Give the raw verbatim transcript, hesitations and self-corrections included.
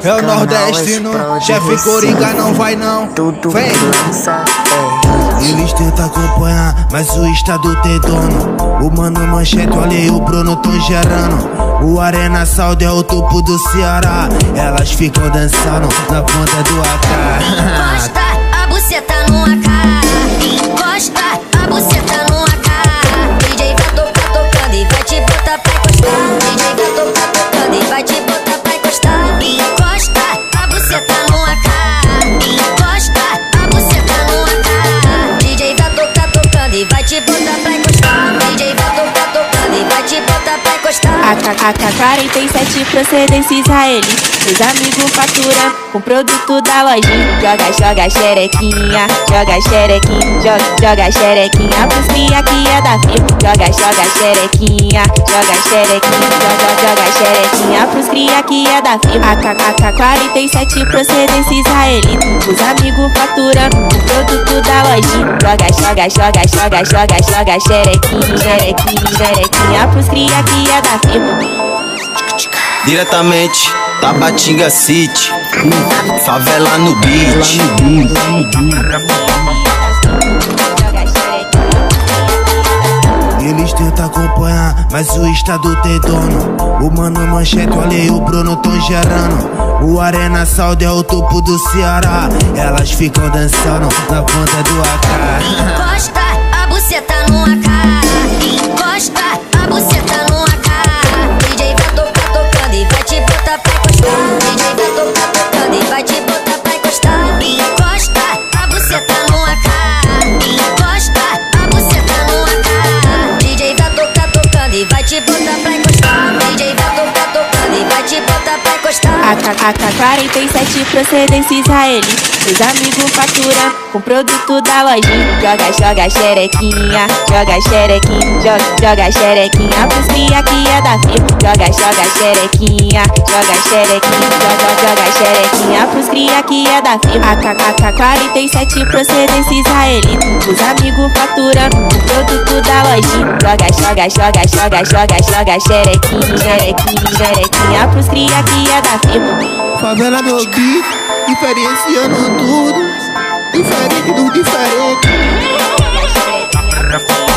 É o nordestino, chefe Coringa não vai não. Vem. Eles tentam acompanhar, mas o estado tem dono. O Mano Manchete, olha aí, o Bruno tão gerando. O Arena Saúde é o topo do Ceará. Elas ficam dançando na ponta do A K. Encosta a buceta no A K. Encosta a buceta no A K. D J vai tocar tocando e vai te botar pra encostar. D J vai tocar tocando e vai te botar pra encostar. Encosta a buceta no A K. Encosta a buceta no A K. D J vai tocar tocando e vai te botar pra encostar. D J vai tocar tocando e vai te botar pra encostar. A K quarenta e sete procedência israelita. Meus amigos fatura com produto da lojinha. Joga, joga xerequinha, joga xerequinha, joga, joga xerequinha pros cria que é da firma. Joga, joga xerequinha, joga xerequinha, joga, joga xerequinha pros cria que é da firma. A K quarenta e sete procedência israelita. Meus amigos fatura com produto da lojinha. Joga, joga, joga, joga, joga, joga xerequinha, xerequinha, xerequinha pros cria que é da firma. Diretamente Tabatinga City, favela no beat. Eles tentam acompanhar, mas o estado tem dono. O Mano Manchete, olha aí, o Bruno tão gerando. O Arena Saúde é o topo do Ceará. Elas ficam dançando na ponta do A K. Encosta a buceta no A K. Encosta a buceta no A K. D J vai tocar tocando e vai te botar pra encostar. D J vai tocar tocando e vai te botar pra encostar. Encosta a buceta no A K. Encosta a buceta no A K. D J vai tocar tocando e vai te botar pra encostar. D J vai tocar tocando e vai te botar pra encostar. A K quarenta e sete procedência israelita. Meus amigos fatura com produto da lojinha. Joga, joga xerequinha, joga xerequinha, joga, joga xerequinha pros cria que é da firma. Joga, joga xerequinha, joga xerequinha, joga, joga xerequinha pros cria que é da firma. A K quarenta e sete procedência israelita. Meus amigos fatura com produto da lojinha. Joga, joga, joga, joga, joga, joga xerequinha, xerequinha, xerequinha pros cria que é da firma. Favela no beat, diferenciando tudo. Diferente do diferente.